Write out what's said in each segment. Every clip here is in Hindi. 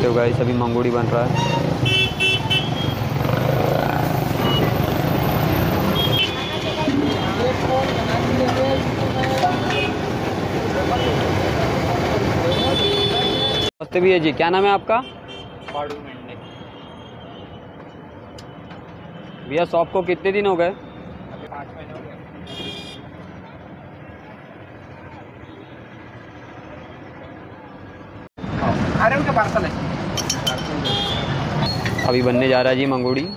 सकते हो गाइस, अभी मंगूड़ी बन रहा है। नमस्ते भैया जी, क्या नाम है आपका? बाडू। भैया शॉप को कितने दिन हो गए? अभी 5 महीने हो गए। अरे उनका पार्सल है। अभी बनने जा रहा है जी मंगूड़ी।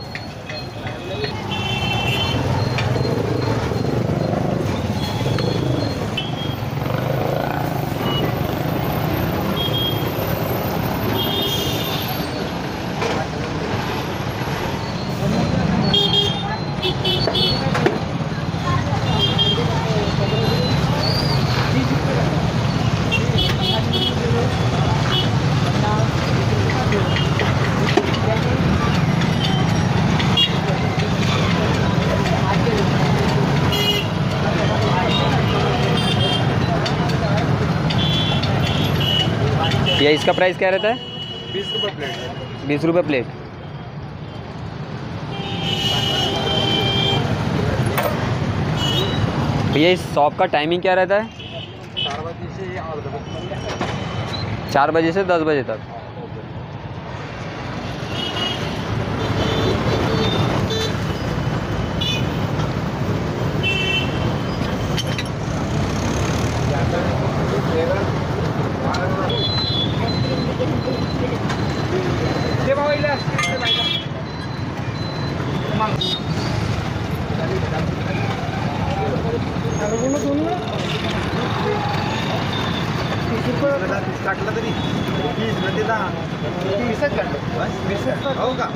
ये इसका प्राइस क्या रहता है? 20 रुपये प्लेट। 20 रुपये प्लेट। भैया इस शॉप का टाइमिंग क्या रहता है? 4 बजे से 8 बजे। 4 बजे से 10 बजे तक। टाकलं तरी 20 मध्ये 10 20च काढलं बस 20च हो का?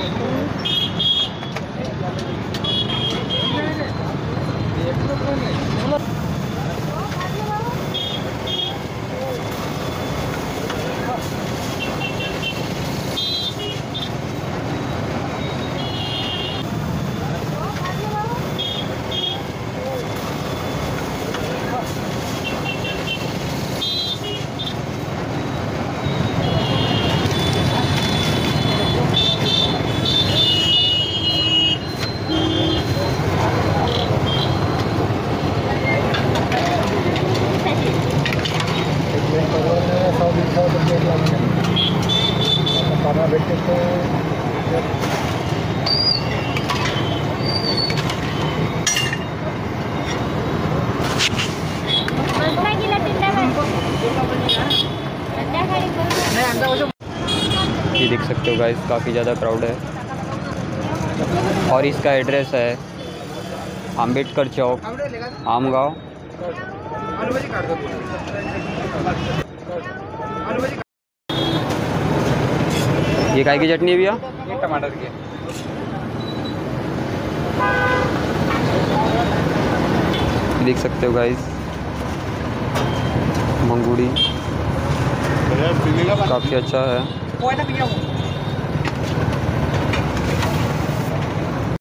ये देख सकते हो गाइस, काफ़ी ज़्यादा क्राउड है। और इसका एड्रेस है अम्बेडकर चौक, आमगांव। ये काय की चटनी है भैया? ये टमाटर की। देख सकते हो गाइस, मंगूड़ी काफ़ी अच्छा है।